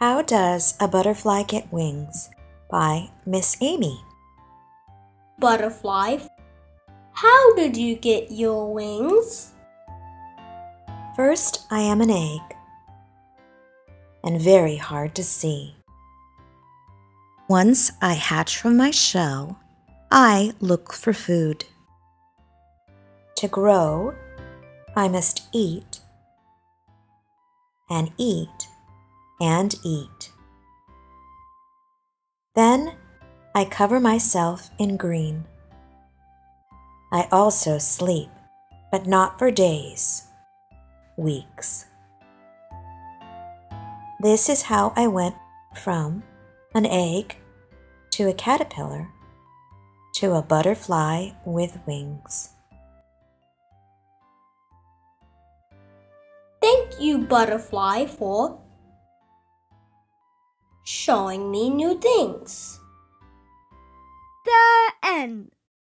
How Does a Butterfly Get Wings? By Miss Amy. Butterfly, how did you get your wings? First, I am an egg, and very hard to see. Once I hatch from my shell, I look for food. To grow, I must eat and eat and eat. Then I cover myself in green. I also sleep, but not for days, weeks. This is how I went from an egg to a caterpillar to a butterfly with wings. Thank you, Butterfly, for showing me new things. The end.